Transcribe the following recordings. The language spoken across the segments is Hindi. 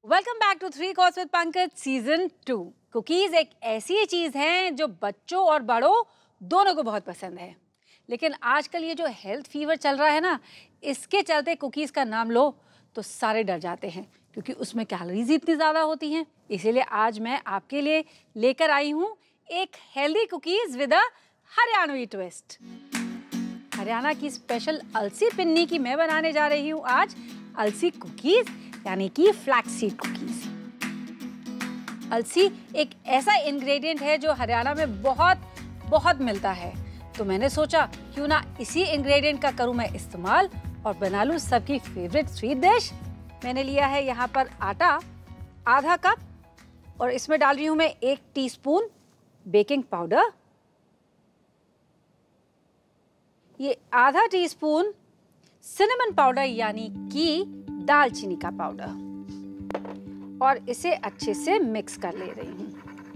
Welcome back to 3 course with Pankaj season 2। Cookies एक ऐसी चीज है जो बच्चों और बड़ों दोनों को बहुत पसंद है, लेकिन आजकल ये जो हेल्थ फीवर चल रहा है ना, इसके चलते कुकीज का नाम लो तो सारे डर जाते हैं क्योंकि उसमें कैलोरीज इतनी ज़्यादा होती हैं। इसीलिए आज मैं आपके लिए लेकर आई हूँ एक healthy cookies with a Haryanvi twist. Haryana की स्पेशल अलसी पिन्नी की मैं बनाने जा रही हूँ आज अलसी कुकीज, यानी कि फ्लैक्स सीड कुकीज। अलसी एक ऐसा इंग्रेडिएंट है जो हरियाणा में बहुत मिलता है, तो मैंने सोचा क्यों ना इसी इंग्रेडिएंट का करूं मैं इस्तेमाल और बना लूं सबकी फेवरेट स्वीट डिश। मैंने लिया है यहाँ पर आटा आधा कप और इसमें डाल रही हूँ मैं 1 टीस्पून बेकिंग पाउडर, ये आधा टीस्पून सिनेमन पाउडर यानी कि दालचीनी का पाउडर, और इसे अच्छे से मिक्स कर ले रही हूँ।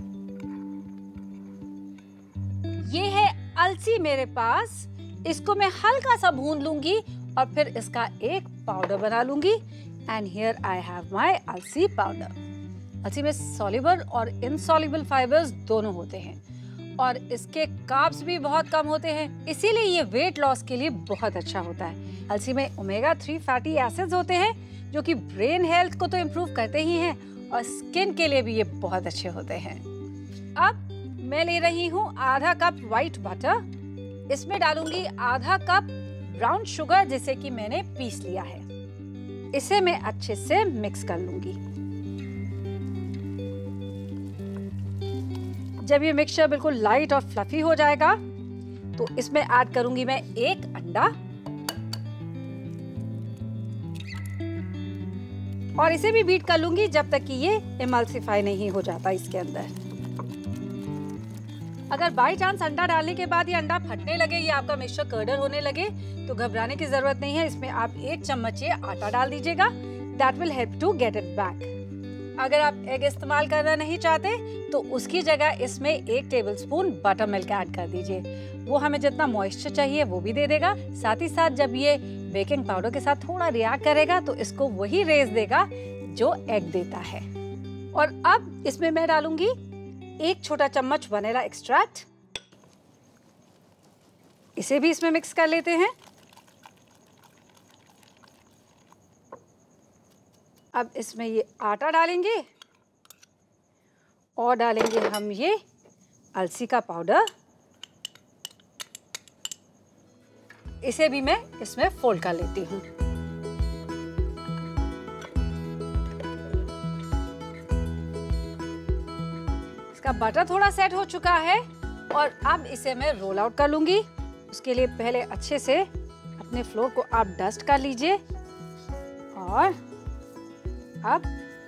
ये है अलसी मेरे पास, इसको मैं हल्का सा भून लूंगी और फिर इसका एक पाउडर बना लूंगी। And here I have my alsi powder. अलसी में सॉल्युबल और इनसॉल्युबल फाइबर्स दोनों होते हैं और इसके कार्ब्स भी बहुत कम होते हैं, इसीलिए ये वेट लॉस के लिए बहुत अच्छा होता है। अलसी में ओमेगा 3 फैटी एसिड्स होते हैं जो कि ब्रेन हेल्थ को तो इम्प्रूव करते ही हैं और स्किन के लिए भी ये बहुत अच्छे होते हैं। अब मैं ले रही हूँ आधा कप व्हाइट बटर, इसमें डालूंगी आधा कप ब्राउन शुगर जिसे कि मैंने पीस लिया है। इसे मैं अच्छे से मिक्स कर लूंगी। जब ये मिक्सचर बिल्कुल लाइट और फ्लफी हो जाएगा तो इसमें ऐड करूंगी मैं 1 अंडा और इसे भी बीट कर लूंगी जब तक कि ये इमल्सिफाई नहीं हो जाता इसके अंदर। अगर बाई चांस अंडा डालने के बाद ये अंडा फटने लगे या आपका मिक्सचर कर्डर होने लगे तो घबराने की जरूरत नहीं है। इसमें आप 1 चम्मच ये आटा डाल दीजिएगा, that will help to get it back. अगर आप एग इस्तेमाल करना नहीं चाहते तो उसकी जगह इसमें 1 टेबलस्पून बटर मिल्क ऐड कर दीजिए, वो हमें जितना मॉइस्चर चाहिए वो भी दे देगा। साथ ही साथ जब ये बेकिंग पाउडर के साथ थोड़ा रिएक्ट करेगा तो इसको वही रेज देगा जो एग देता है। और अब इसमें मैं डालूंगी 1 छोटा चम्मच वनीला एक्सट्रैक्ट, इसे भी इसमें मिक्स कर लेते हैं। अब इसमें ये आटा डालेंगे और डालेंगे हम ये अलसी का पाउडर, इसे भी मैं इसमें फोल्ड कर लेती हूँ। इसका बटर थोड़ा सेट हो चुका है और अब इसे मैं रोल आउट कर लूंगी। उसके लिए पहले अच्छे से अपने फ्लोर को आप डस्ट कर लीजिए और अब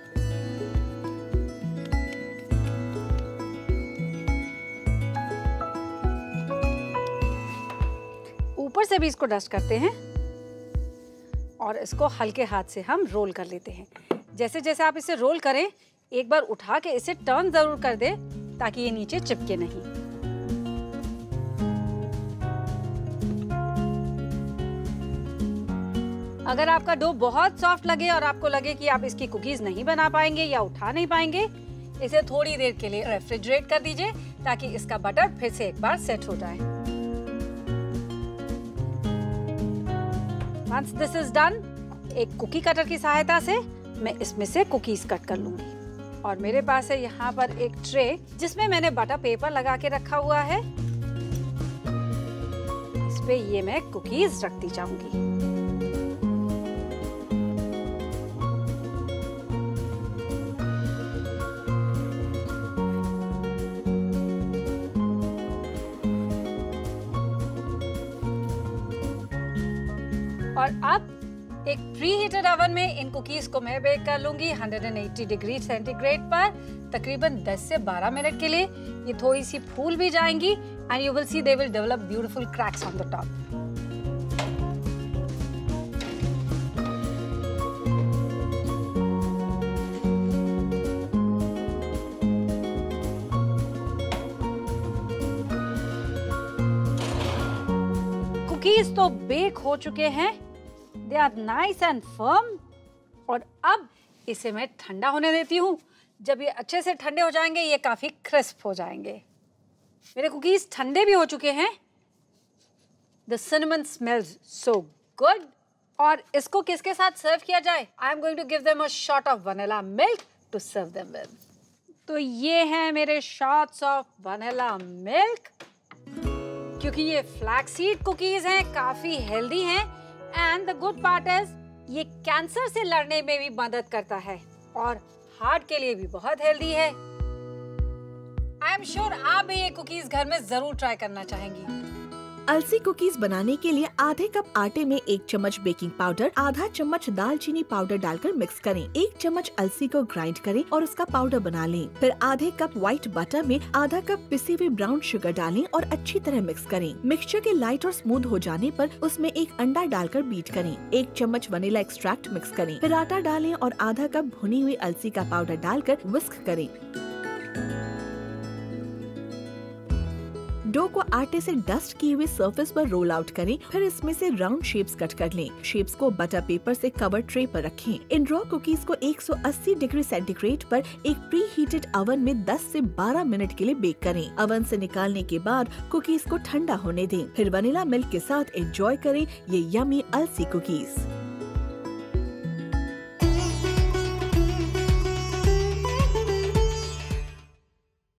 ऊपर से भी इसको डस्ट करते हैं और इसको हल्के हाथ से हम रोल कर लेते हैं। जैसे जैसे आप इसे रोल करें एक बार उठा के इसे टर्न जरूर कर दें ताकि ये नीचे चिपके नहीं। अगर आपका डो बहुत सॉफ्ट लगे और आपको लगे कि आप इसकी कुकीज नहीं बना पाएंगे या उठा नहीं पाएंगे, इसे थोड़ी देर के लिए रेफ्रिजरेट कर दीजिए ताकि इसका बटर फिर से एक बार सेट हो जाए। Once this is done, एक कुकी कटर की सहायता से मैं इसमें से कुकीज कट कर लूंगी। और मेरे पास है यहाँ पर एक ट्रे जिसमें मैंने बटर पेपर लगा के रखा हुआ है, इस पे ये मैं कुकीज रखती जाऊंगी। और अब एक प्री हीटेड ओवन में इन कुकीज को मैं बेक कर लूंगी 180 डिग्री सेंटीग्रेड पर तकरीबन 10 से 12 मिनट के लिए। ये थोड़ी सी फूल भी जाएंगी and you will see they will develop beautiful cracks on the top. Cookies तो बेक हो चुके हैं, they are nice and firm. और अब इसे मैं ठंडा होने देती हूँ। जब ये अच्छे से ठंडे हो जाएंगे ये काफ़ी क्रिस्प हो जाएंगे। मेरे कुकीज़ ठंडे भी हो चुके हैं। The cinnamon smells so good. और इसको किसके साथ सर्व किया जाए? I am going to give them a shot of vanilla milk to serve them with. तो ये हैं मेरे shots of vanilla milk। क्योंकि ये फ्लैक्सीड कुकीज़ हैं, काफ़ी हेल्दी हैं। And the good part is ये कैंसर से लड़ने में भी मदद करता है और हार्ट के लिए भी बहुत हेल्दी है। आई एम श्योर आप भी ये कुकीज घर में जरूर ट्राई करना चाहेंगी। अलसी कुकीज बनाने के लिए आधे कप आटे में 1 चम्मच बेकिंग पाउडर, आधा चम्मच दालचीनी पाउडर डालकर मिक्स करें। 1 चम्मच अलसी को ग्राइंड करें और उसका पाउडर बना लें। फिर आधे कप व्हाइट बटर में आधा कप पिसी हुई ब्राउन शुगर डालें और अच्छी तरह मिक्स करें। मिक्सचर के लाइट और स्मूथ हो जाने पर उसमें 1 अंडा डालकर बीट करें। 1 चम्मच वनीला एक्सट्रैक्ट मिक्स करें। फिर आटा डालें और आधा कप भुनी हुई अलसी का पाउडर डालकर विस्क करें। डो को आटे से डस्ट किए हुए सरफेस पर रोल आउट करें। फिर इसमें से राउंड शेप्स कट कर लें। शेप्स को बटर पेपर से कवर ट्रे पर रखें। इन रॉ कुकीज को 180 डिग्री सेंटीग्रेड पर एक प्री हीटेड ओवन में 10 से 12 मिनट के लिए बेक करें। ओवन से निकालने के बाद कुकीज को ठंडा होने दें। फिर वनीला मिल्क के साथ एंजॉय करें ये यमी अलसी कुकीज।